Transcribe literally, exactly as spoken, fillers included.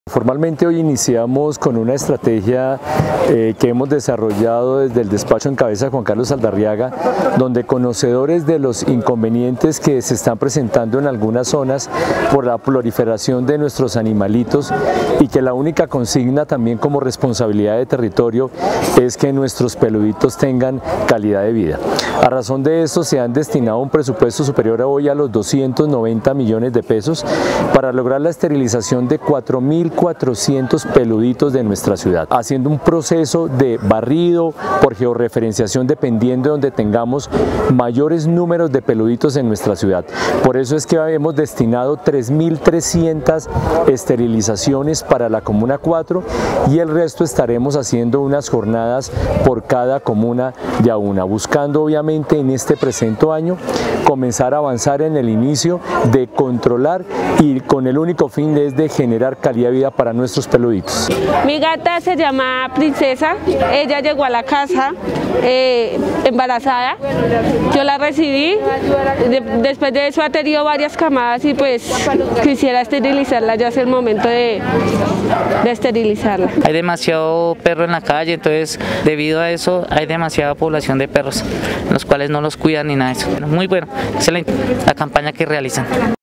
Formalmente hoy iniciamos con una estrategia eh, que hemos desarrollado desde el despacho en cabeza de Juan Carlos Saldarriaga, donde conocedores de los inconvenientes que se están presentando en algunas zonas por la proliferación de nuestros animalitos y que la única consigna también como responsabilidad de territorio es que nuestros peluditos tengan calidad de vida. A razón de esto se han destinado un presupuesto superior hoy a los doscientos noventa millones de pesos para lograr la esterilización de cuatro mil cuatrocientos peluditos de nuestra ciudad, haciendo un proceso de barrido por georreferenciación dependiendo de donde tengamos mayores números de peluditos en nuestra ciudad. Por eso es que hemos destinado tres mil trescientas esterilizaciones para la Comuna cuatro y el resto estaremos haciendo unas jornadas por cada comuna de a una, buscando obviamente en este presente año comenzar a avanzar en el inicio de controlar y con el único fin es de generar calidad de vida para nuestros peluditos. Mi gata se llama Princesa, ella llegó a la casa eh, embarazada, yo la recibí, de, después de eso ha tenido varias camadas y pues quisiera esterilizarla, ya es el momento de, de esterilizarla. Hay demasiado perro en la calle, entonces debido a eso hay demasiada población de perros, los cuales no los cuidan ni nada de eso. Muy bueno, excelente la campaña que realizan.